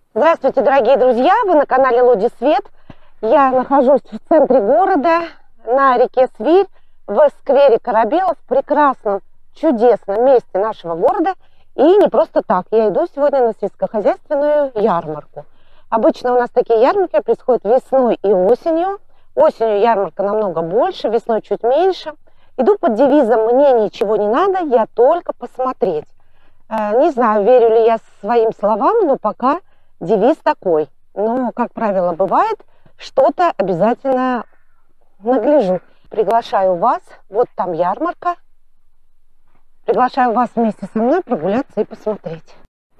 Здравствуйте, дорогие друзья! Вы на канале Лоди Свет. Я нахожусь в центре города, на реке Свирь, в сквере Корабелов, в прекрасном, чудесном месте нашего города. И не просто так. Я иду сегодня на сельскохозяйственную ярмарку. Обычно у нас такие ярмарки происходят весной и осенью. Осенью ярмарка намного больше, весной чуть меньше. Иду под девизом «Мне ничего не надо, я только посмотреть». Не знаю, верю ли я своим словам, но пока девиз такой. Но, как правило, бывает, что-то обязательно нагляжу. Приглашаю вас, вот там ярмарка. Приглашаю вас вместе со мной прогуляться и посмотреть.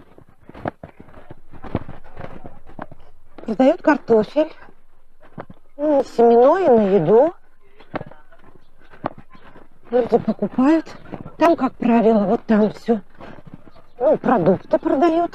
Продают картофель, семенной на еду. Люди покупают. Там, как правило, вот там все. Продукты продают.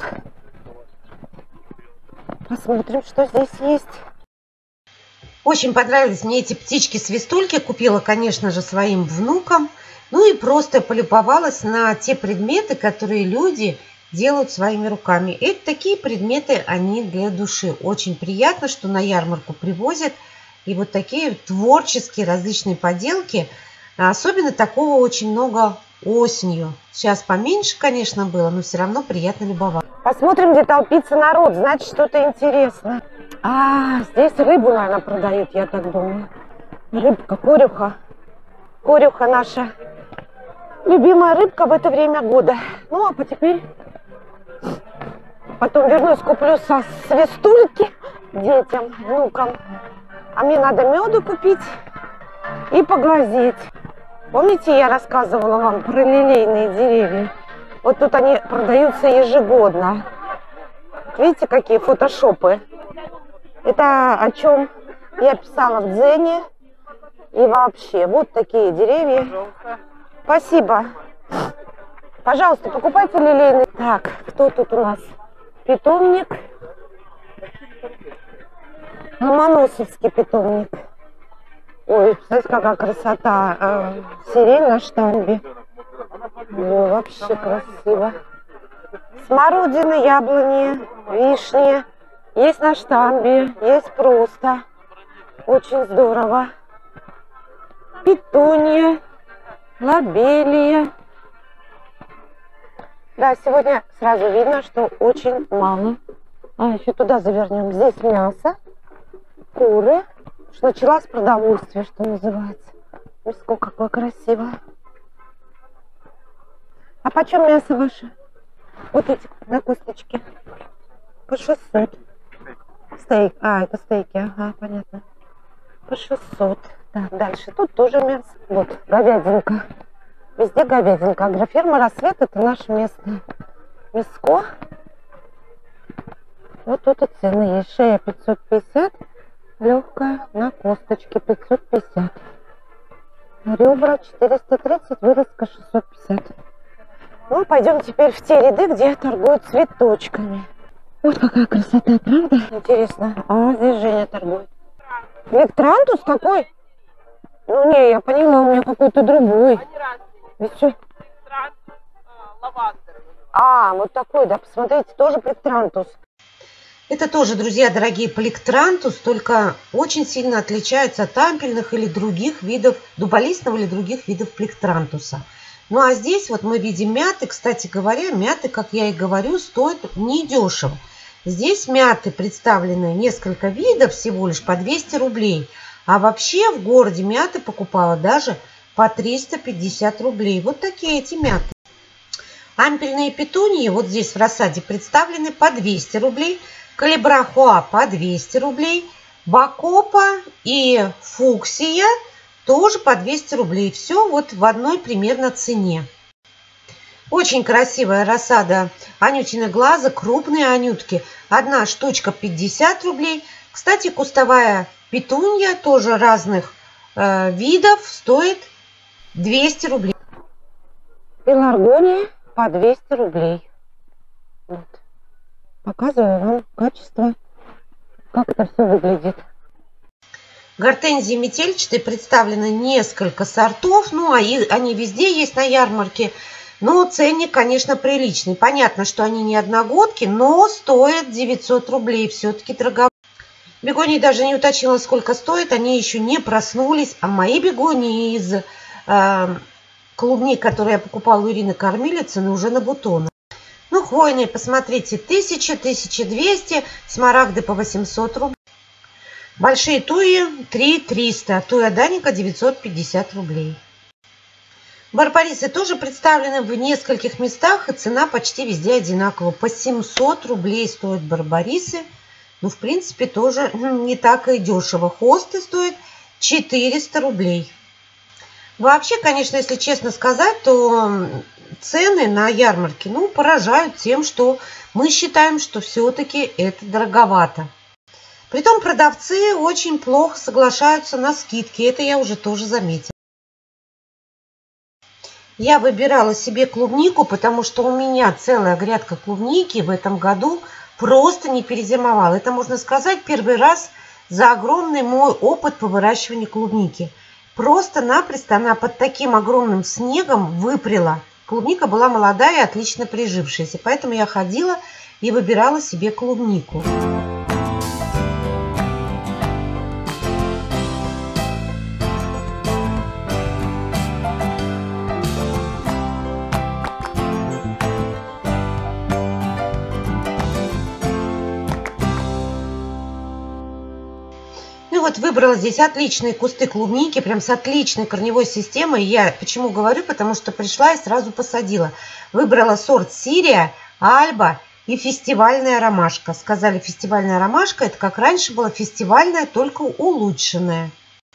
Посмотрим, что здесь есть. Очень понравились мне эти птички-свистульки. Купила, конечно же, своим внукам. Ну и просто полюбовалась на те предметы, которые люди делают своими руками. Это такие предметы, они для души. Очень приятно, что на ярмарку привозят. И вот такие творческие различные поделки. Особенно такого очень много осенью. Сейчас поменьше, конечно, было, но все равно приятно любоваться. Посмотрим, где толпится народ. Значит, что-то интересное. Здесь рыбу, наверное, продают, я так думаю. Рыбка, корюха. Корюха наша любимая рыбка в это время года. Ну, а теперь потом вернусь, куплю свистульки детям, внукам. А мне надо меду купить и поглазеть. Помните, я рассказывала вам про лилейные деревья? Вот тут они продаются ежегодно. Видите, какие фотошопы? Это о чем я писала в Дзене. И вообще, вот такие деревья. Спасибо. Пожалуйста, покупайте лилейные. Так, кто тут у нас? Питомник. Ломоносовский питомник. Ой, представляете, какая красота. Сирень на штамбе. Ой, вообще красиво. Смородины, яблони, вишни. Есть на штамбе, есть просто. Очень здорово. Петуния, лобелия. Да, сегодня сразу видно, что очень мало. Еще туда завернем. Здесь мясо, куры. Началось продовольствие, что называется. Мяско какое красивое. А почем мясо ваше? Вот эти на косточке. По 600. Стейк. Это стейки. Ага, понятно. По 600. Так, дальше. Тут тоже мясо. Вот, говядинка. Везде говядинка. Агроферма «Рассвет» — это наше местное мяско. Вот тут и цены есть. Шея 550. Легкая на косточке 550. Ребра 430, вырезка 650. Ну, пойдем теперь в те ряды, где торгуют цветочками. Вот какая красота, правда? Интересно. Здесь Женя торгует. Электрантус такой? Ну, не, я поняла, у меня какой-то другой. Ведь все... вот такой, да, посмотрите, тоже плектрантус. Это тоже, друзья дорогие, плектрантус, только очень сильно отличается от ампельных или других видов, дуболистного или других видов плектрантуса. Ну а здесь вот мы видим мяты. Кстати говоря, мяты, как я и говорю, стоят недешево. Здесь мяты представлены несколько видов, всего лишь по 200 рублей. А вообще в городе мяты покупала даже по 350 рублей. Вот такие эти мяты. Ампельные петунии вот здесь в рассаде представлены по 200 рублей. Калибрахуа по 200 рублей. Бакопа и фуксия тоже по 200 рублей. Все вот в одной примерно цене. Очень красивая рассада анютины глаза, крупные анютки. Одна штучка 50 рублей. Кстати, кустовая петунья тоже разных видов стоит 200 рублей. Пеларгония по 200 рублей. Вот. Показываю вам качество, как это все выглядит. Гортензии метельчатые представлены несколько сортов. Ну, они везде есть на ярмарке. Но ценник, конечно, приличный. Понятно, что они не одногодки, но стоят 900 рублей. Все-таки дороговато. Бегонии даже не уточнила, сколько стоит. Они еще не проснулись. А мои бегонии из клубник, которые я покупала у Ирины Кормилицы, уже на бутонах. Ну, хвойные, посмотрите, 1000, 1200, смарагды по 800 рублей. Большие туи 3300, туя даника 950 рублей. Барбарисы тоже представлены в нескольких местах, и цена почти везде одинакова. По 700 рублей стоят барбарисы. Ну, в принципе, тоже не так и дешево. Хосты стоят 400 рублей. Вообще, конечно, если честно сказать, то цены на ярмарке, поражают тем, что мы считаем, что все-таки это дороговато. Притом продавцы очень плохо соглашаются на скидки. Это я уже тоже заметила. Я выбирала себе клубнику, потому что у меня целая грядка клубники в этом году просто не перезимовала. Это, можно сказать, первый раз за огромный мой опыт по выращиванию клубники. Просто-напросто она под таким огромным снегом выпрела. Клубника была молодая и отлично прижившаяся. Поэтому я ходила и выбирала себе клубнику. Вот выбрала здесь отличные кусты клубники, прям с отличной корневой системой. Я почему говорю, потому что пришла и сразу посадила. Выбрала сорт Сирия, Альба и фестивальная ромашка. Сказали, фестивальная ромашка, это как раньше была фестивальная, только улучшенная.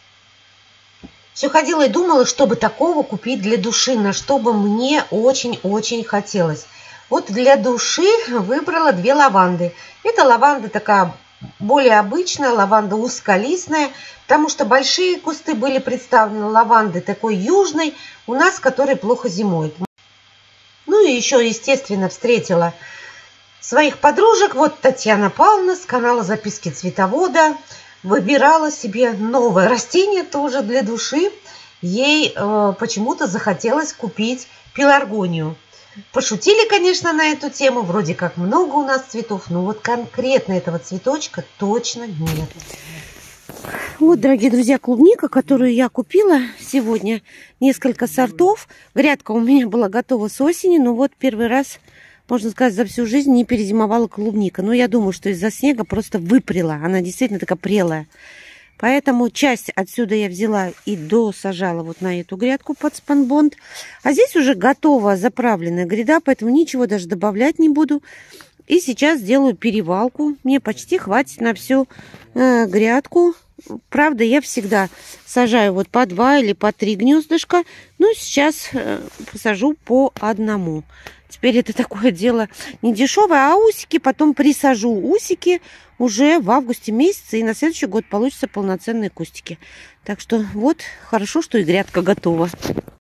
Все ходила и думала, чтобы такого купить для души, на что бы мне очень-очень хотелось. Вот для души выбрала две лаванды. Это лаванда такая более обычная, лаванда узколистная, потому что большие кусты были представлены лавандой такой южной, у нас, которые плохо зимуют. Ну и еще, естественно, встретила своих подружек. Вот Татьяна Павловна с канала «Записки цветовода» выбирала себе новое растение тоже для души. Ей почему-то захотелось купить пеларгонию. Пошутили, конечно, на эту тему. Вроде как много у нас цветов, но вот конкретно этого цветочка точно нет. Вот, дорогие друзья, клубника, которую я купила сегодня. Несколько сортов. Грядка у меня была готова с осени, но вот первый раз, можно сказать, за всю жизнь не перезимовала клубника. Но я думаю, что из-за снега просто выпрела. Она действительно такая прелая. Поэтому часть отсюда я взяла и досажала вот на эту грядку под спанбонд. А здесь уже готова заправленная гряда, поэтому ничего даже добавлять не буду. И сейчас сделаю перевалку. Мне почти хватит на всю грядку. Правда, я всегда сажаю вот по 2 или по 3 гнездышка. Но сейчас посажу по одному. Теперь это такое дело не дешевое, а усики потом присажу. Усики уже в августе месяце, и на следующий год получатся полноценные кустики. Так что вот, хорошо, что и грядка готова.